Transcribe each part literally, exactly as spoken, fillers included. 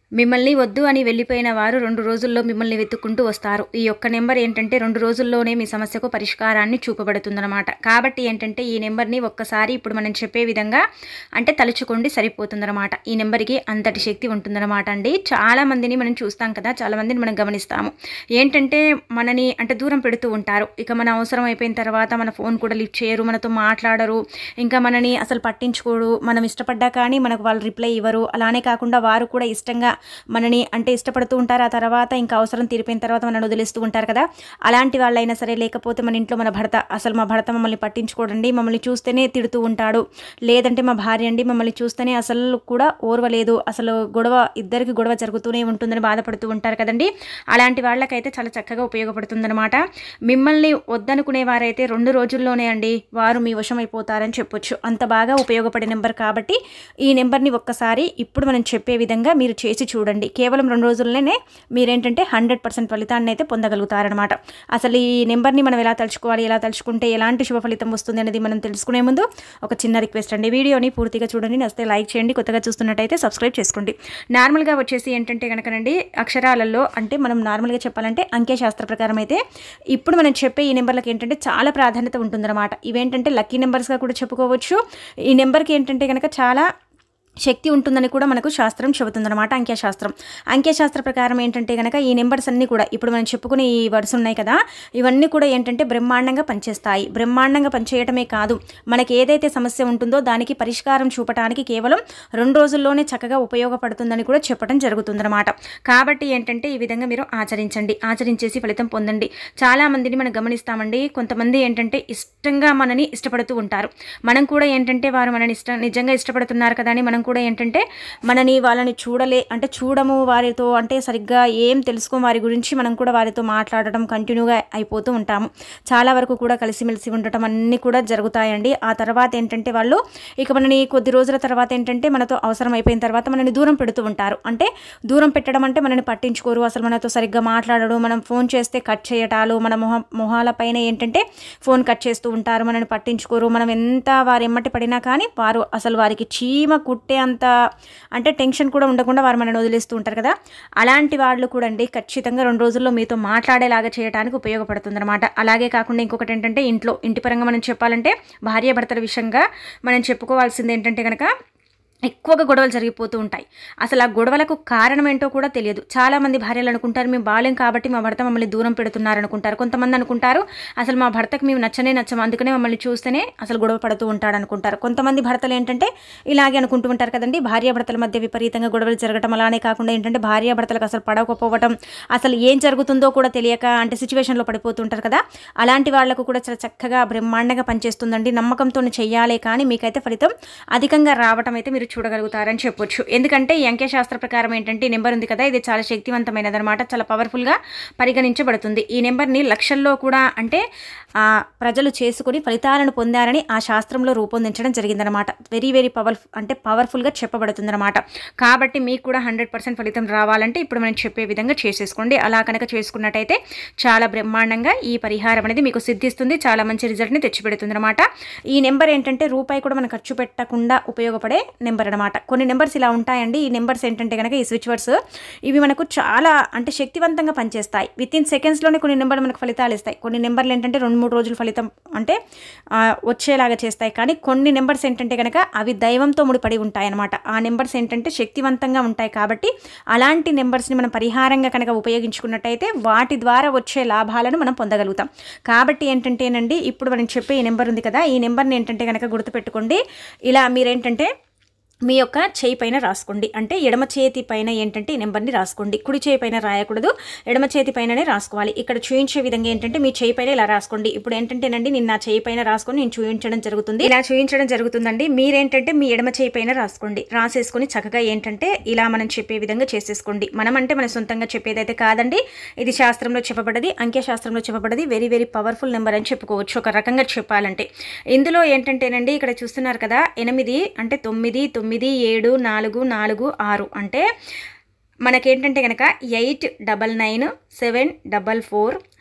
మిమ్మల్ని వద్దు అని వెళ్ళిపోయిన వారు రెండు రోజుల్లో మిమ్మల్ని వెతుక్కుంటూ వస్తారు. ఈ ఒక్క నెంబర్ ఏంటంటే రెండు రోజుల్లోనే మీ సమస్యకు పరిష్కారాన్ని చూపబడుతుందన్నమాట. కాబట్టి ఏంటంటే ఈ నెంబర్ని ఒక్కసారి ఇప్పుడు మనం చెప్పే విధంగా అంటే తలుచుకోండి సరిపోతుందన్నమాట. ఈ నెంబర్కి అంతటి శక్తి ఉంటుందన్నమాట అండి. చాలామందిని మనం చూస్తాం కదా, చాలామందిని మనం గమనిస్తాము. ఏంటంటే మనని అంటే దూరం పెడుతూ ఉంటారు. ఇక మన అవసరం అయిపోయిన తర్వాత మన ఫోన్ కూడా లిఫ్ట్ చేయరు, మనతో మాట్లాడరు, ఇంకా మనని అసలు పట్టించుకోరు. మనం ఇష్టపడ్డా కానీ మనకు వాళ్ళు రిప్లై ఇవ్వరు. అలానే కాకుండా వారు కూడా ఇష్టంగా మనని అంటే ఇష్టపడుతూ ఉంటారు. ఆ తర్వాత ఇంకా అవసరం తీరిపోయిన తర్వాత మనల్ని వదిలేస్తూ ఉంటారు కదా. అలాంటి వాళ్ళైనా సరే, లేకపోతే మన ఇంట్లో మన భర్త అసలు మా భర్త మమ్మల్ని పట్టించుకోడండి, మమ్మల్ని చూస్తేనే తిడుతూ ఉంటాడు, లేదంటే మా భార్య అండి మమ్మల్ని చూస్తేనే అసలు కూడా ఓర్వలేదు, అసలు గొడవ ఇద్దరికి గొడవ జరుగుతూనే ఉంటుందని బాధపడుతూ ఉంటారు కదండి. అలాంటి వాళ్ళకైతే చాలా చక్కగా ఉపయోగపడుతుందన్నమాట. మిమ్మల్ని వద్దనుకునే వారైతే రెండు రోజుల్లోనే అండి వారు మీ వశం అయిపోతారని చెప్పొచ్చు. అంత బాగా ఉపయోగపడే నెంబర్ కాబట్టి ఈ నెంబర్ని ఒక్కసారి ఇప్పుడు మనం చెప్పే విధంగా మీరు చేసి చూడండి. కేవలం రెండు రోజుల్లోనే మీరేంటంటే హండ్రెడ్ పర్సెంట్ ఫలితాన్ని అయితే పొందగలుగుతారనమాట. అసలు ఈ నెంబర్ని మనం ఎలా తలుచుకోవాలి, ఎలా తలుచుకుంటే ఎలాంటి శుభ ఫలితం వస్తుంది అనేది మనం తెలుసుకునే ముందు ఒక చిన్న రిక్వెస్ట్ అండి, వీడియోని పూర్తిగా చూడండి, నచ్చితే లైక్ చేయండి, కొత్తగా చూస్తున్నట్టయితే సబ్స్క్రైబ్ చేసుకోండి. నార్మల్గా వచ్చేసి ఏంటంటే కనుకనండి అక్షరాలలో అంటే మనం నార్మల్గా చెప్పాలంటే అంకెశాస్త్ర ప్రకారం అయితే ఇప్పుడు మనం చెప్పే ఈ నెంబర్లకు ఏంటంటే చాలా ప్రాధాన్యత ఉంటుందన్నమాట. ఇవేంటంటే లక్కీ నెంబర్స్గా కూడా చెప్పుకోవచ్చు. ఈ నెంబర్కి ఏంటంటే కనుక చాలా శక్తి ఉంటుందని కూడా మనకు శాస్త్రం చెబుతుందన్నమాట. అంకెశాస్త్రం అంకెశాస్త్ర ప్రకారం ఏంటంటే కనుక ఈ నెంబర్స్ అన్నీ కూడా ఇప్పుడు మనం చెప్పుకునే ఈ వర్డ్స్ ఉన్నాయి కదా, ఇవన్నీ కూడా ఏంటంటే బ్రహ్మాండంగా పనిచేస్తాయి. బ్రహ్మాండంగా పనిచేయటమే కాదు, మనకి ఏదైతే సమస్య ఉంటుందో దానికి పరిష్కారం చూపడానికి కేవలం రెండు రోజుల్లోనే చక్కగా ఉపయోగపడుతుందని కూడా చెప్పడం జరుగుతుందన్నమాట. కాబట్టి ఏంటంటే ఈ విధంగా మీరు ఆచరించండి, ఆచరించేసి ఫలితం పొందండి. చాలామందిని మనం గమనిస్తామండి, కొంతమంది ఏంటంటే ఇష్టంగా మనని ఇష్టపడుతూ ఉంటారు. మనం కూడా ఏంటంటే వారు మనని ఇష్టం నిజంగా ఇష్టపడుతున్నారు కదా అని మనం కూడా ఏంటంటే మనని వాళ్ళని చూడలే అంటే చూడము, వారితో అంటే సరిగ్గా ఏం తెలుసుకో వారి గురించి మనం కూడా వారితో మాట్లాడటం కంటిన్యూగా అయిపోతూ ఉంటాము. చాలా వరకు కూడా కలిసిమెలిసి ఉండటం అన్నీ కూడా జరుగుతాయండి. ఆ తర్వాత ఏంటంటే వాళ్ళు ఇక మనని కొద్ది రోజుల తర్వాత ఏంటంటే మనతో అవసరం అయిపోయిన తర్వాత మనని దూరం పెడుతూ ఉంటారు. అంటే దూరం పెట్టడం అంటే మనని పట్టించుకోరు, అసలు మనతో సరిగ్గా మాట్లాడడు, మనం ఫోన్ చేస్తే కట్ చేయటాలు, మన మొహ మొహాల పైన ఏంటంటే ఫోన్ కట్ చేస్తూ ఉంటారు, మనని పట్టించుకోరు. మనం ఎంత వారు ఎమ్మటి పడినా కానీ వారు అసలు వారికి చీమ కుట్టే అంత అంటే టెన్షన్ కూడా ఉండకుండా వారు మనని వదిలేస్తూ ఉంటారు కదా. అలాంటి వాళ్ళు కూడా అండి ఖచ్చితంగా రెండు రోజుల్లో మీతో మాట్లాడేలాగా చేయడానికి ఉపయోగపడుతుంది అనమాట. అలాగే కాకుండా ఇంకొకటి ఏంటంటే ఇంట్లో ఇంటి పరంగా మనం చెప్పాలంటే భార్యాభర్తల విషయంగా మనం చెప్పుకోవాల్సింది ఏంటంటే కనుక ఎక్కువగా గొడవలు జరిగిపోతూ ఉంటాయి. అసలు ఆ గొడవలకు కారణం ఏంటో కూడా తెలియదు. చాలామంది భార్యలు అనుకుంటారు మేము బాలేం కాబట్టి మా భర్త మమ్మల్ని దూరం పెడుతున్నారు అనుకుంటారు. కొంతమంది అనుకుంటారు అసలు మా భర్తకు మేము నచ్చనే నచ్చము, అందుకనే మమ్మల్ని చూస్తేనే అసలు గొడవ పడుతూ ఉంటాడు అనుకుంటారు. కొంతమంది భర్తలు ఏంటంటే ఇలాగే అనుకుంటూ ఉంటారు కదండి. భార్యాభర్తల మధ్య విపరీతంగా గొడవలు జరగడం, అలానే కాకుండా ఏంటంటే భార్యాభర్తలకు అసలు పడకపోవడం, అసలు ఏం జరుగుతుందో కూడా తెలియక అంటే సిచ్యువేషన్లో పడిపోతుంటారు కదా. అలాంటి వాళ్లకు కూడా చాలా చక్కగా బ్రహ్మాండంగా పనిచేస్తుందండి. నమ్మకంతో చెయ్యాలే కానీ మీకైతే ఫలితం అధికంగా రావటం అయితే మీరు చూడగలుగుతారని చెప్పొచ్చు. ఎందుకంటే ఈ అంకెశాస్త్ర ప్రకారం ఏంటంటే ఈ నెంబర్ ఉంది కదా, ఇది చాలా శక్తివంతమైనది అనమాట, చాలా పవర్ఫుల్గా పరిగణించబడుతుంది. ఈ నెంబర్ని లక్షల్లో కూడా అంటే ప్రజలు చేసుకుని ఫలితాలను పొందారని ఆ శాస్త్రంలో రూపొందించడం జరిగిందనమాట. వెరీ వెరీ పవర్ అంటే పవర్ఫుల్గా చెప్పబడుతుంది అనమాట. కాబట్టి మీకు కూడా హండ్రెడ్ పర్సెంట్ ఫలితం రావాలంటే ఇప్పుడు మనం చెప్పే విధంగా చేసేసుకోండి. అలా కనుక చేసుకున్నట్టయితే చాలా బ్రహ్మాండంగా ఈ పరిహారం అనేది మీకు సిద్ధిస్తుంది, చాలా మంచి రిజల్ట్ని తెచ్చిపెడుతుంది అనమాట. ఈ నెంబర్ ఏంటంటే రూపాయి కూడా మనం ఖర్చు పెట్టకుండా ఉపయోగపడే నెంబర్ అనమాట. కొన్ని నెంబర్స్ ఇలా ఉంటాయండి. ఈ నెంబర్స్ ఏంటంటే కనుక ఈ స్విచ్ వర్డ్స్ ఇవి మనకు చాలా అంటే శక్తివంతంగా పనిచేస్తాయి. విత్ ఇన్ సెకండ్స్లోనే కొన్ని నెంబర్లు మనకు ఫలితాలు ఇస్తాయి. కొన్ని నెంబర్లు ఏంటంటే రెండు మూడు రోజులు ఫలితం అంటే వచ్చేలాగా చేస్తాయి. కానీ కొన్ని నెంబర్స్ ఏంటంటే కనుక అవి దైవంతో ముడిపడి ఉంటాయి అనమాట. ఆ నెంబర్స్ ఏంటంటే శక్తివంతంగా ఉంటాయి. కాబట్టి అలాంటి నెంబర్స్ని మనం పరిహారంగా కనుక ఉపయోగించుకున్నట్టయితే వాటి ద్వారా వచ్చే లాభాలను మనం పొందగలుగుతాం. కాబట్టి ఏంటంటేనండి ఇప్పుడు మనం చెప్పే ఈ నెంబర్ ఉంది కదా, ఈ నెంబర్ని ఏంటంటే కనుక గుర్తుపెట్టుకోండి. ఇలా మీరేంటంటే మీ యొక్క చేయి పైన రాసుకోండి. అంటే ఎడమ చేతి పైన ఏంటంటే ఈ నెంబర్ని రాసుకోండి. కుడి చేయి పైన రాయకూడదు, ఎడమ చేతి పైననే రాసుకోవాలి. ఇక్కడ చూయించే విధంగా ఏంటంటే మీ చేయి పైన ఇలా రాసుకోండి. ఇప్పుడు ఏంటంటేనండి నేను నా చేయి పైన రాసుకొని నేను చూయించడం జరుగుతుంది. ఇలా చూయించడం జరుగుతుందండి. మీరేంటంటే మీ ఎడమ చేయి పైన రాసుకోండి. రాసేసుకొని చక్కగా ఏంటంటే ఇలా మనం చెప్పే విధంగా చేసేసుకోండి. మనం అంటే మన సొంతంగా చెప్పేదైతే కాదండి, ఇది శాస్త్రంలో చెప్పబడ్డది, అంకెశాస్త్రంలో చెప్పబడ్డది. వెరీ వెరీ పవర్ఫుల్ నెంబర్ అని చెప్పుకోవచ్చు ఒక రకంగా చెప్పాలంటే. ఇందులో ఏంటంటేనండి ఇక్కడ చూస్తున్నారు కదా ఎనిమిది అంటే తొమ్మిది తొమ్మిది ఏడు నాలుగు నాలుగు ఆరు అంటే మనకేంటంటే కనుక eight double nine seven double four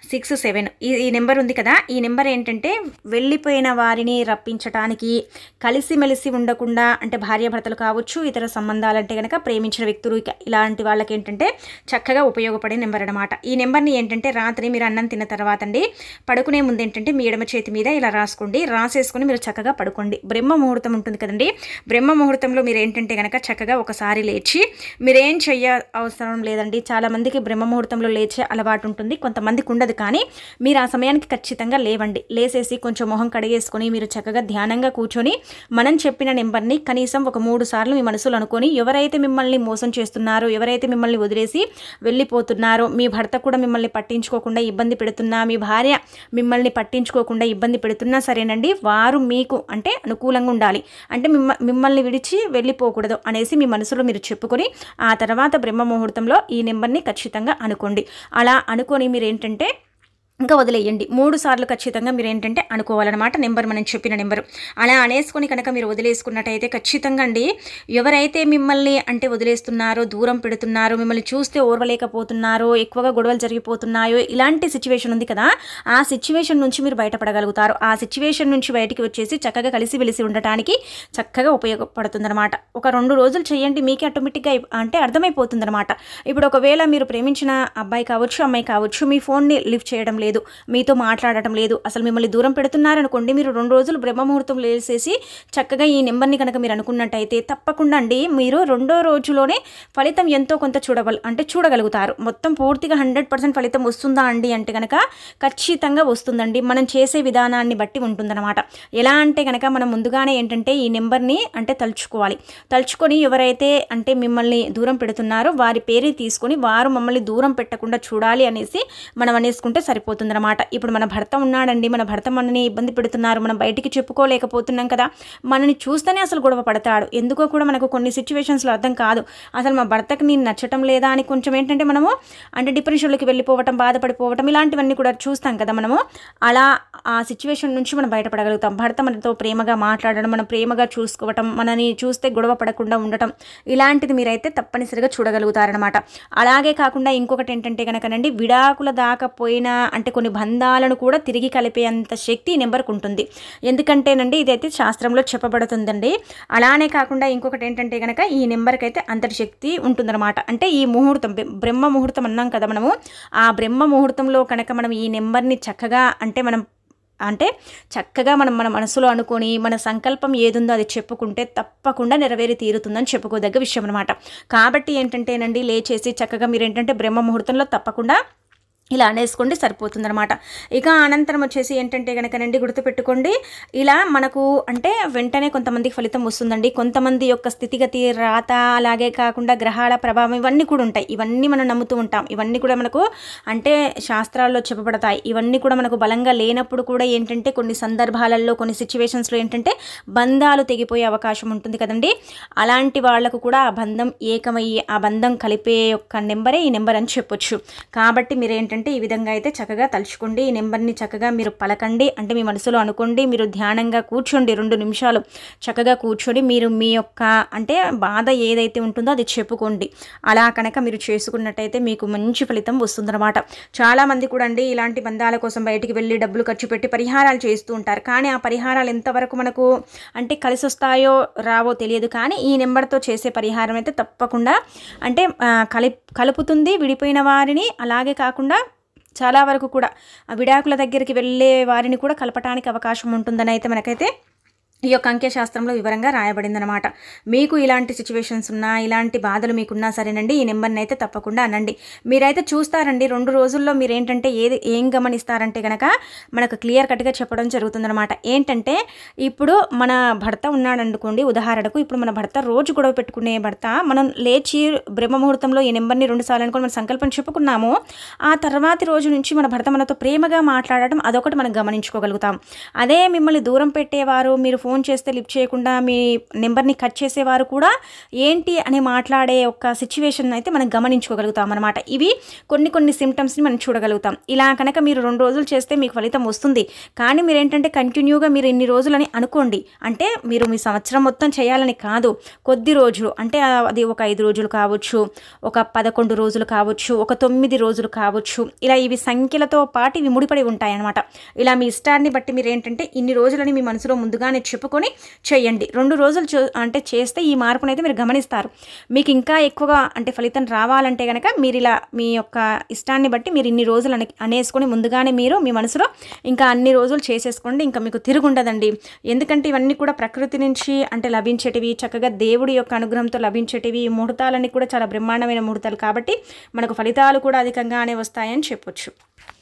six seven ఈ ఈ నెంబర్ ఉంది కదా, ఈ నెంబర్ ఏంటంటే వెళ్ళిపోయిన వారిని రప్పించడానికి, కలిసిమెలిసి ఉండకుండా అంటే భార్యాభర్తలు కావచ్చు, ఇతర సంబంధాలంటే కనుక ప్రేమించిన వ్యక్తులు ఇలాంటి వాళ్ళకి ఏంటంటే చక్కగా ఉపయోగపడే నెంబర్ అనమాట. ఈ నెంబర్ని ఏంటంటే రాత్రి మీరు అన్నం తిన్న తర్వాత అండి పడుకునే ముందు ఏంటంటే మీ ఎడమ చేతి మీద ఇలా రాసుకోండి. రాసేసుకొని మీరు చక్కగా పడుకోండి. బ్రహ్మ ముహూర్తం ఉంటుంది కదండి, బ్రహ్మ ముహూర్తంలో మీరు ఏంటంటే కనుక చక్కగా ఒకసారి లేచి, మీరేం చెయ్య అవసరం లేదండి. చాలామందికి బ్రహ్మ ముహూర్తంలో లేచే అలవాటు ఉంటుంది, కొంతమందికి ఉండదు. కానీ మీరు ఆ సమయానికి ఖచ్చితంగా లేవండి. లేసేసి కొంచెం మొహం కడిగేసుకొని మీరు చక్కగా ధ్యానంగా కూర్చొని మనం చెప్పిన నెంబర్ని కనీసం ఒక మూడు సార్లు మీ మనసులో అనుకొని, ఎవరైతే మిమ్మల్ని మోసం చేస్తున్నారో, ఎవరైతే మిమ్మల్ని వదిలేసి వెళ్ళిపోతున్నారో, మీ భర్త కూడా మిమ్మల్ని పట్టించుకోకుండా ఇబ్బంది పెడుతున్నా, మీ భార్య మిమ్మల్ని పట్టించుకోకుండా ఇబ్బంది పెడుతున్నా సరేనండి, వారు మీకు అంటే అనుకూలంగా ఉండాలి, అంటే మిమ్మ మిమ్మల్ని విడిచి వెళ్ళిపోకూడదు అనేసి మీ మనసులో మీరు చెప్పుకొని ఆ తర్వాత బ్రహ్మ ముహూర్తంలో ఈ నెంబర్ని ఖచ్చితంగా అనుకోండి. అలా అనుకొని మీరు ఏంటంటే ఇంకా వదిలేయండి. మూడు సార్లు ఖచ్చితంగా మీరు ఏంటంటే అనుకోవాలన్నమాట నెంబర్, మనం చెప్పిన నెంబరు. అలా అనేసుకొని కనుక మీరు వదిలేసుకున్నట్టయితే ఖచ్చితంగా అండి ఎవరైతే మిమ్మల్ని అంటే వదిలేస్తున్నారో, దూరం పెడుతున్నారో, మిమ్మల్ని చూస్తే ఓర్వలేకపోతున్నారో, ఎక్కువగా గొడవలు జరిగిపోతున్నాయో, ఇలాంటి సిచ్యువేషన్ ఉంది కదా, ఆ సిచ్యువేషన్ నుంచి మీరు బయటపడగలుగుతారు. ఆ సిచ్యువేషన్ నుంచి బయటికి వచ్చేసి చక్కగా కలిసి వెలిసి ఉండటానికి చక్కగా ఉపయోగపడుతుందన్నమాట. ఒక రెండు రోజులు చేయండి, మీకే ఆటోమేటిక్గా అంటే అర్థమైపోతుందన్నమాట. ఇప్పుడు ఒకవేళ మీరు ప్రేమించిన అబ్బాయి కావచ్చు, అమ్మాయి కావచ్చు, మీ ఫోన్ని లిఫ్ట్ చేయడం లేదు, మీతో మాట్లాడటం లేదు, అసలు మిమ్మల్ని దూరం పెడుతున్నారనుకోండి, మీరు రెండు రోజులు బ్రహ్మముహూర్తం లేసేసి చక్కగా ఈ నెంబర్ని కనుక మీరు అనుకున్నట్టయితే తప్పకుండా అండి మీరు రెండో రోజులోనే ఫలితం ఎంతో కొంత చూడగల అంటే చూడగలుగుతారు. మొత్తం పూర్తిగా హండ్రెడ్ పర్సెంట్ ఫలితం వస్తుందా అండి అంటే కనుక ఖచ్చితంగా వస్తుందండి. మనం చేసే విధానాన్ని బట్టి ఉంటుందన్నమాట. ఎలా అంటే కనుక మనం ముందుగానే ఏంటంటే ఈ నెంబర్ని అంటే తలుచుకోవాలి. తలుచుకొని ఎవరైతే అంటే మిమ్మల్ని దూరం పెడుతున్నారో వారి పేరు తీసుకొని వారు మమ్మల్ని దూరం పెట్టకుండా చూడాలి అనేసి మనం అనేసుకుంటే సరిపోతుంది అనమాట. ఇప్పుడు మన భర్త ఉన్నాడండి, మన భర్త మనని ఇబ్బంది పెడుతున్నారు, మనం బయటికి చెప్పుకోలేకపోతున్నాం కదా, మనని చూస్తేనే అసలు గొడవ పడతాడు. ఎందుకో కూడా మనకు కొన్ని సిచ్యువేషన్స్లో అర్థం కాదు, అసలు మా భర్తకి నేను నచ్చటం లేదా అని కొంచెం ఏంటంటే మనము అంటే డిప్రెషన్లోకి వెళ్ళిపోవటం, బాధపడిపోవటం ఇలాంటివన్నీ కూడా చూస్తాం కదా మనము. అలా ఆ సిచ్యువేషన్ నుంచి మనం బయటపడగలుగుతాం. భర్త మనతో ప్రేమగా మాట్లాడడం, మనం ప్రేమగా చూసుకోవటం, మనని చూస్తే గొడవ పడకుండా ఉండటం, ఇలాంటిది మీరైతే తప్పనిసరిగా చూడగలుగుతారనమాట. అలాగే కాకుండా ఇంకొకటి ఏంటంటే కనుకనండి విడాకుల దాకా పోయినా అంటే కొన్ని బంధాలను కూడా తిరిగి కలిపేంత శక్తి ఈ నెంబర్కి ఉంటుంది. ఎందుకంటేనండి ఇదైతే శాస్త్రంలో చెప్పబడుతుందండి. అలానే కాకుండా ఇంకొకటి ఏంటంటే కనుక ఈ నెంబర్కి అయితే అంతటి శక్తి ఉంటుందన్నమాట. అంటే ఈ ముహూర్తం బ్రహ్మ ముహూర్తం అన్నాం కదా మనము, ఆ బ్రహ్మ ముహూర్తంలో కనుక మనం ఈ నెంబర్ని చక్కగా అంటే మనం అంటే చక్కగా మనం మన మనసులో అనుకొని మన సంకల్పం ఏదుందో అది చెప్పుకుంటే తప్పకుండా నెరవేరి తీరుతుందని చెప్పుకోదగ్గ విషయం అనమాట. కాబట్టి ఏంటంటేనండి లేచేసి చక్కగా మీరు ఏంటంటే బ్రహ్మ ముహూర్తంలో తప్పకుండా ఇలా అనేసుకోండి, సరిపోతుందనమాట. ఇక అనంతరం వచ్చేసి ఏంటంటే కనుకనండి గుర్తుపెట్టుకోండి, ఇలా మనకు అంటే వెంటనే కొంతమందికి ఫలితం వస్తుందండి. కొంతమంది యొక్క స్థితిగతి, రాత, అలాగే కాకుండా గ్రహాల ప్రభావం ఇవన్నీ కూడా ఉంటాయి. ఇవన్నీ మనం నమ్ముతూ ఉంటాం. ఇవన్నీ కూడా మనకు అంటే శాస్త్రాల్లో చెప్పబడతాయి. ఇవన్నీ కూడా మనకు బలంగా లేనప్పుడు కూడా ఏంటంటే కొన్ని సందర్భాలలో కొన్ని సిచ్యువేషన్స్లో ఏంటంటే బంధాలు తెగిపోయే అవకాశం ఉంటుంది కదండి. అలాంటి వాళ్లకు కూడా ఆ బంధం ఏకమయ్యి ఆ బంధం కలిపే యొక్క నెంబరే ఈ నెంబర్ అని చెప్పొచ్చు. కాబట్టి మీరు ఏంటంటే అంటే ఈ విధంగా అయితే చక్కగా తలుచుకోండి. ఈ నెంబర్ని చక్కగా మీరు పలకండి, అంటే మీ మనసులో అనుకోండి. మీరు ధ్యానంగా కూర్చోండి, రెండు నిమిషాలు చక్కగా కూర్చొని మీరు మీ యొక్క అంటే బాధ ఏదైతే ఉంటుందో అది చెప్పుకోండి. అలా కనుక మీరు చేసుకున్నట్టయితే మీకు మంచి ఫలితం వస్తుందన్నమాట. చాలామంది కూడా అండి ఇలాంటి బంధాల కోసం బయటికి వెళ్ళి డబ్బులు ఖర్చు పెట్టి పరిహారాలు చేస్తూ ఉంటారు. కానీ ఆ పరిహారాలు ఎంతవరకు మనకు అంటే కలిసి వస్తాయో రావో తెలియదు. కానీ ఈ నెంబర్తో చేసే పరిహారం అయితే తప్పకుండా అంటే కలి కలుపుతుంది విడిపోయిన వారిని. అలాగే కాకుండా చాలా వరకు కూడా విడాకుల దగ్గరికి వెళ్ళే వారిని కూడా కలపటానికి అవకాశం ఉంటుందని అయితే మనకైతే ఈ యొక్క అంకెశాస్త్రంలో వివరంగా రాయబడిందనమాట. మీకు ఇలాంటి సిచ్యువేషన్స్ ఉన్నా, ఇలాంటి బాధలు మీకున్నా సరేనండి ఈ నెంబర్ని అయితే తప్పకుండా అనండి. మీరైతే చూస్తారండి రెండు రోజుల్లో మీరు ఏంటంటే ఏది ఏం గమనిస్తారంటే కనుక మనకు క్లియర్ కట్గా చెప్పడం జరుగుతుందనమాట. ఏంటంటే ఇప్పుడు మన భర్త ఉన్నాడు అనుకోండి, ఉదాహరణకు ఇప్పుడు మన భర్త రోజు గొడవ పెట్టుకునే భర్త మనం లేచి బ్రహ్మముహూర్తంలో ఈ నెంబర్ని రెండు సార్లు అనుకోని మన సంకల్పం చెప్పుకున్నాము. ఆ తర్వాతి రోజు నుంచి మన భర్త మనతో ప్రేమగా మాట్లాడటం అదొకటి మనం గమనించుకోగలుగుతాం. అదే మిమ్మల్ని దూరం పెట్టేవారు, మీరు ఫోన్ ఫోన్ చేస్తే లిఫ్ట్ చేయకుండా మీ నెంబర్ని కట్ చేసేవారు కూడా ఏంటి అని మాట్లాడే ఒక సిచ్యువేషన్ అయితే మనం గమనించుకోగలుగుతాం అనమాట. ఇవి కొన్ని కొన్ని సిమ్టమ్స్ని మనం చూడగలుగుతాం. ఇలా కనుక మీరు రెండు రోజులు చేస్తే మీకు ఫలితం వస్తుంది. కానీ మీరు ఏంటంటే కంటిన్యూగా మీరు ఇన్ని రోజులని అనుకోండి. అంటే మీరు మీ సంవత్సరం మొత్తం చేయాలని కాదు, కొద్ది రోజులు అంటే అది ఒక ఐదు రోజులు కావచ్చు, ఒక పదకొండు రోజులు కావచ్చు, ఒక తొమ్మిది రోజులు కావచ్చు. ఇలా ఇవి సంఖ్యలతో పాటు ఇవి ముడిపడి ఉంటాయి అన్నమాట. ఇలా మీ ఇష్టాన్ని బట్టి మీరు ఏంటంటే ఇన్ని రోజులని మీ మనసులో ముందుగానే చెప్పుకొని చేయండి. రెండు రోజులు అంటే చేస్తే ఈ మార్పునైతే మీరు గమనిస్తారు. మీకు ఇంకా ఎక్కువగా అంటే ఫలితం రావాలంటే కనుక మీరు ఇలా మీ యొక్క ఇష్టాన్ని బట్టి మీరు ఇన్ని రోజులు అనే అనేసుకొని ముందుగానే మీరు మీ మనసులో ఇంకా అన్ని రోజులు చేసేసుకోండి. ఇంకా మీకు తిరుగుండదండి. ఎందుకంటే ఇవన్నీ కూడా ప్రకృతి నుంచి అంటే లభించేటివి, చక్కగా దేవుడి యొక్క అనుగ్రహంతో లభించేటివి. ఈ ముహూర్తాలన్నీ కూడా చాలా బ్రహ్మాండమైన ముహూర్తాలు కాబట్టి మనకు ఫలితాలు కూడా అధికంగానే వస్తాయని చెప్పొచ్చు.